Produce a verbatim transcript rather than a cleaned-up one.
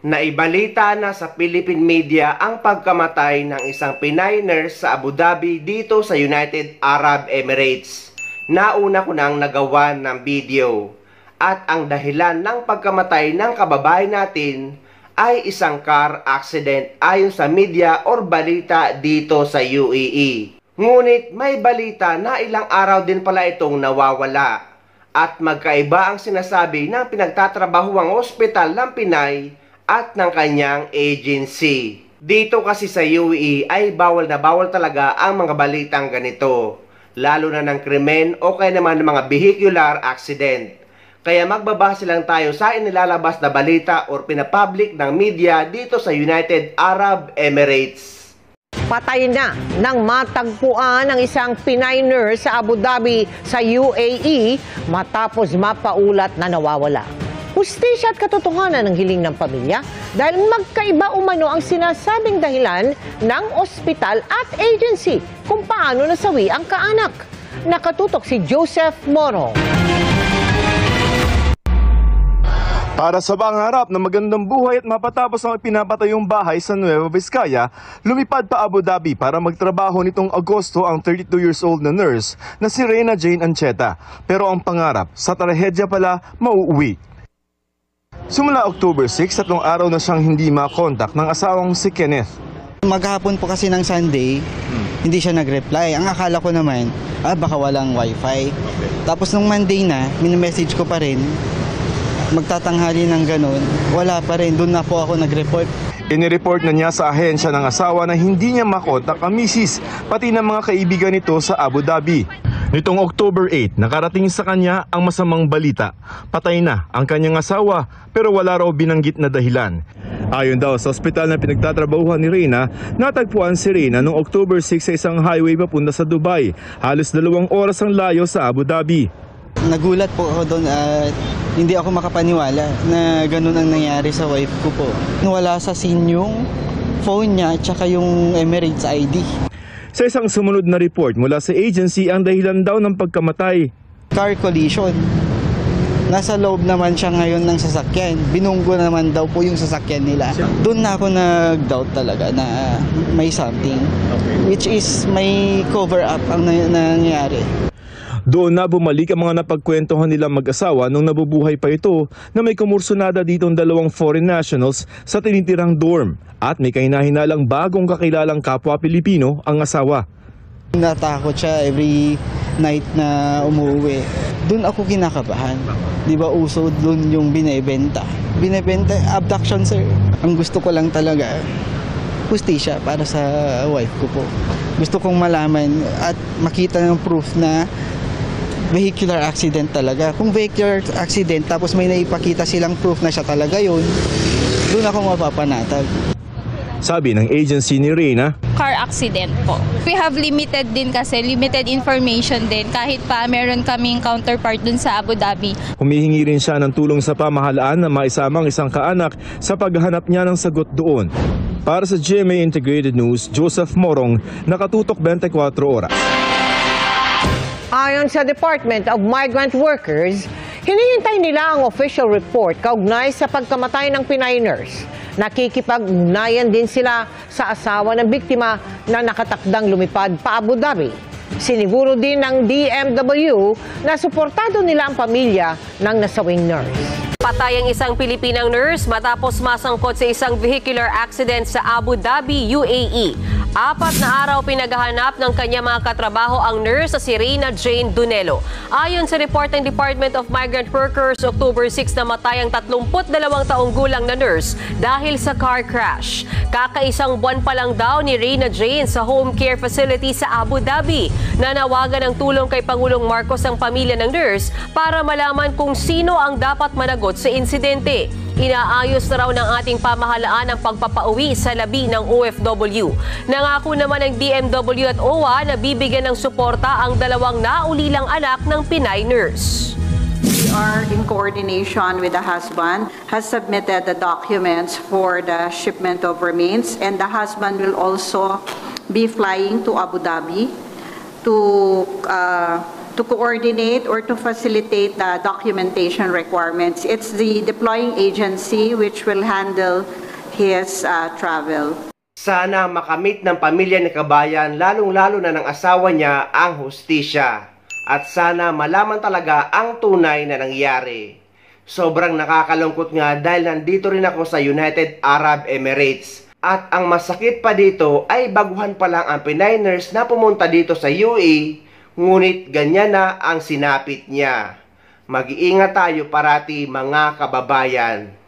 Naibalita na sa Philippine media ang pagkamatay ng isang Pinay nurse sa Abu Dhabi dito sa United Arab Emirates. Nauna ko nang nagawa ng video. At ang dahilan ng pagkamatay ng kababayan natin ay isang car accident ayon sa media or balita dito sa U A E. Ngunit may balita na ilang araw din pala itong nawawala. At magkaiba ang sinasabi ng pinagtatrabahuang ospital ng Pinay at ng kanyang agency. Dito kasi sa U A E ay bawal na bawal talaga ang mga balitang ganito, lalo na ng krimen o kaya naman ng mga vehicular accident. Kaya magbabase lang tayo sa inilalabas na balita or pinapublic ng media dito sa United Arab Emirates. Patay na nang matagpuan ng isang Pinay nurse sa Abu Dhabi sa U A E matapos mapaulat na nawawala. Hustisya at katotohanan ng hiling ng pamilya dahil magkaiba umano ang sinasabing dahilan ng ospital at agency kung paano nasawi ang kaanak. Nakatutok si Joseph Moro. Para sa pangarap ng magandang buhay at mapatapos ang pinapatayong bahay sa Nueva Vizcaya, lumipad pa Abu Dhabi para magtrabaho nitong Agosto ang thirty-two years old na nurse na si Reyna Jane Ancheta. Pero ang pangarap, sa trahedya pala, mauuwi. Simula October six, tatlong araw na siyang hindi makontak ng asawang si Kenneth. Maghapon po kasi ng Sunday, hmm. hindi siya nag-reply. Ang akala ko naman, ah baka walang wifi. Okay. Tapos nung Monday na, minimessage ko pa rin, magtatanghali ng ganun, wala pa rin. Doon na po ako nag-report. Inireport na niya sa ahensya ng asawa na hindi niya makontak ang misis, pati ng mga kaibigan nito sa Abu Dhabi. Nitong October eight, nakarating sa kanya ang masamang balita. Patay na ang kanyang asawa pero wala raw binanggit na dahilan. Ayon daw sa ospital na pinagtatrabahuhan ni Reyna, natagpuan si Reyna noong October six sa isang highway papunta sa Dubai. Halos dalawang oras ang layo sa Abu Dhabi. Nagulat po ako doon at hindi ako makapaniwala na ganun ang nangyari sa wife ko po. Nawala sa scene yung phone niya at saka yung Emirates I D. Sa isang sumunod na report mula sa agency, ang dahilan daw ng pagkamatay, car collision. Nasa loob naman siya ngayon ng sasakyan. Binunggo naman daw po yung sasakyan nila. Doon na ako nag-doubt talaga na may something. Which is may cover up ang nangyayari. Doon na bumalik ang mga napagkwentuhan nilang mag-asawa nung nabubuhay pa ito na may kumursunada ditong dalawang foreign nationals sa tinitirang dorm at may kahinahinalang bagong kakilalang kapwa Pilipino ang asawa. Natakot siya every night na umuwi. Doon ako kinakabahan. Di ba uso doon yung binebenta? Binebenta, abduction sir. Ang gusto ko lang talaga, hustisya para sa wife ko po. Gusto kong malaman at makita ng proof na vehicular accident talaga. Kung vehicular accident tapos may naipakita silang proof na siya talaga yun, doon ako mapapanatag. Sabi ng agency ni Reyna, car accident po. We have limited din kasi, limited information din kahit pa meron kaming counterpart dun sa Abu Dhabi. Humihingi rin siya ng tulong sa pamahalaan na maisamang isang kaanak sa paghahanap niya ng sagot doon. Para sa G M A Integrated News, Joseph Morong, nakatutok twenty-four oras. Ayon sa Department of Migrant Workers, hinihintay nila ang official report kaugnay sa pagkamatay ng Pinay nurse. Nakikipag-ugnayan din sila sa asawa ng biktima na nakatakdang lumipad pa Abu Dhabi. Siniguro din ng D M W na suportado nila ang pamilya ng nasawing nurse. Patay ang isang Pilipinang nurse matapos masangkot sa isang vehicular accident sa Abu Dhabi, U A E. Apat na araw pinaghahanap ng kanya mga katrabaho ang nurse sa si Reyna Jane Dunelo. Ayon sa report ng Department of Migrant Workers, October six namatay ang tatlumput dalawang taong gulang na nurse dahil sa car crash. Kakaisang buwan pa lang daw ni Reyna Jane sa home care facility sa Abu Dhabi. Nanawagan ng tulong kay Pangulong Marcos ang pamilya ng nurse para malaman kung sino ang dapat managot sa insidente. Inaayos na raw ng ating pamahalaan ang pagpapauwi sa labi ng O F W. Nangako naman ng D M W at O W A na bibigyan ng suporta ang dalawang naulilang anak ng Pinay nurse. We are in coordination with the husband, has submitted the documents for the shipment of remains, and the husband will also be flying to Abu Dhabi to uh, to coordinate or to facilitate the documentation requirements. It's the deploying agency which will handle his uh, travel. Sana makamit ng pamilya ni Kabayan, lalong-lalo na ng asawa niya, ang hustisya. At sana malaman talaga ang tunay na nangyari. Sobrang nakakalungkot nga dahil nandito rin ako sa United Arab Emirates. At ang masakit pa dito ay baguhan pa lang ang Pinay nurse na pumunta dito sa U A E, ngunit ganyan na ang sinapit niya. Mag-iingat tayo parati mga kababayan.